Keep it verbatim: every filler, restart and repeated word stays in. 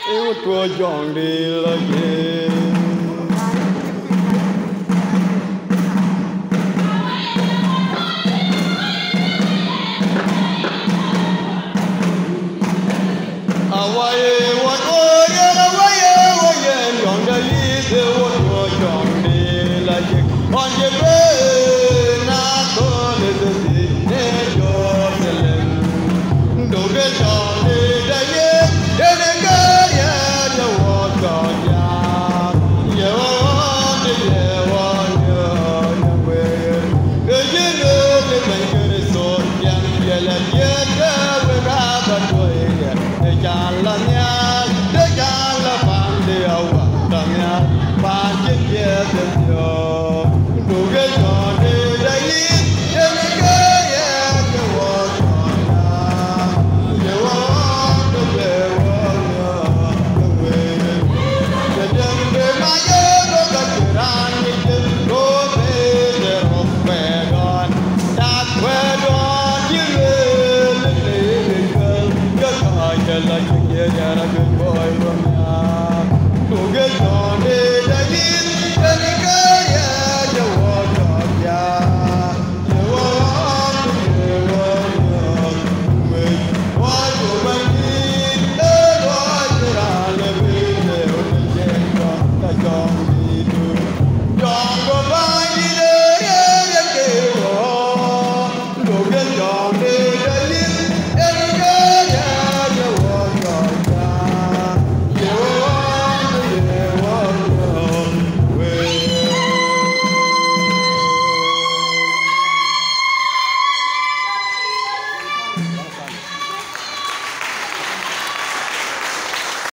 yêu tua chọn đi là gì away what oh yeah away oh yeah chọn đây yêu tua chọn đi là gì on the way na có lệ gì để cho lên đủ cái chọn đi đây để đến cái ya cho我搞呀也我的也我也也会个一个的本个的所讲也来也的为啥不对的的家了呀的家了放的我的呀把这些的就đủ cái chọn đi đây để đến cái ya cho我搞呀也我的也我like a good boy from now. Go get on it.